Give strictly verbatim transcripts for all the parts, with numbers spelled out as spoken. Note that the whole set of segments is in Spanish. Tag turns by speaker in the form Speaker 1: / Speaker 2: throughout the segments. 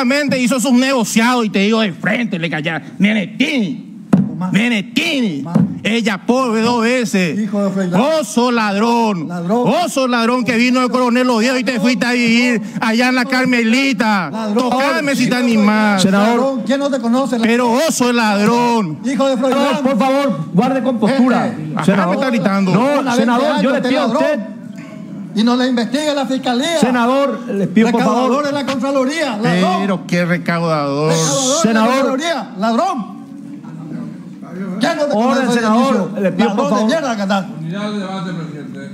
Speaker 1: hizo sus negociados y te digo de frente, le callás. Nenetini. Nenetini. Ella pobre dos veces.
Speaker 2: Hijo de Freilán.
Speaker 1: Oso ladrón.
Speaker 2: Ladrón.
Speaker 1: Oso ladrón que vino de Coronel Oviedo y te fuiste a vivir allá en la Carmelita.
Speaker 2: Ladrón.
Speaker 1: Tocame si te animás.
Speaker 2: Senador, ¿quién no te conoce?
Speaker 1: Pero oso es ladrón.
Speaker 2: Hijo de Freilán.
Speaker 3: Por favor, guarde compostura.
Speaker 2: Este,
Speaker 1: Acá
Speaker 3: Senador.
Speaker 1: me está gritando.
Speaker 3: No,
Speaker 2: Una
Speaker 3: senador,
Speaker 2: veinte
Speaker 3: yo le
Speaker 2: años,
Speaker 3: pido a
Speaker 2: ladrón.
Speaker 3: usted.
Speaker 2: Y no le investiga la fiscalía.
Speaker 3: Senador, les pido por
Speaker 2: Recaudador
Speaker 3: favor.
Speaker 2: de la Contraloría. Ladrón.
Speaker 1: Pero qué recaudador.
Speaker 2: Recaudador
Speaker 3: Senador.
Speaker 2: de la Contraloría. Ladrón. ¿Quién no te
Speaker 3: Orden,
Speaker 2: conoce,
Speaker 3: senador.
Speaker 2: Dionisio?
Speaker 3: Le pido por
Speaker 2: Ladrón de
Speaker 3: favor.
Speaker 2: mierda que andás.
Speaker 4: Unidad de debate, presidente.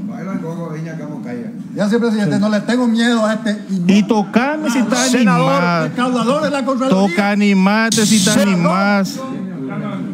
Speaker 2: Ya sé, presidente, no le tengo miedo a este.
Speaker 1: Y tocame si te
Speaker 3: Senador,
Speaker 1: animás.
Speaker 2: Recaudador de la Contraloría.
Speaker 1: Toca animate si te
Speaker 2: Senador.
Speaker 1: animás.